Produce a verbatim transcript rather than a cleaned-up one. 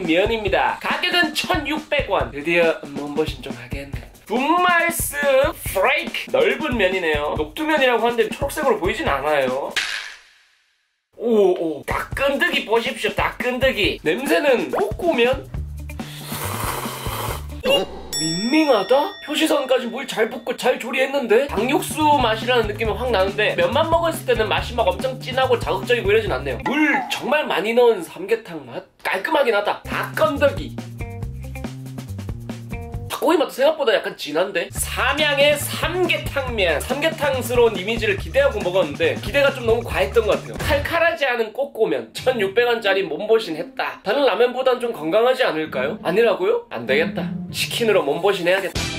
면입니다. 가격은 천육백 원. 드디어 몸보신 좀 하겠네. 분말스 프레이크 넓은 면이네요. 녹두면이라고 하는데 초록색으로 보이진 않아요. 오오 닭끈득이 보십시오. 닭끈득이. 냄새는 꼬꼬면? 밍밍하다? 표시선까지 물 잘 붓고 잘 조리했는데 닭육수 맛이라는 느낌이 확 나는데 면만 먹었을 때는 맛이 막 엄청 진하고 자극적이고 이러진 않네요. 물 정말 많이 넣은 삼계탕 맛? 깔끔하긴 하다. 닭건더기. 닭고기 맛도 생각보다 약간 진한데? 삼양의 삼계탕면. 삼계탕스러운 이미지를 기대하고 먹었는데 기대가 좀 너무 과했던 것 같아요. 칼칼하지 않은 꼬꼬면. 천육백 원짜리 몸보신 했다. 다른 라면보단 좀 건강하지 않을까요? 아니라고요? 안 되겠다. 치킨으로 몸보신 해야겠다.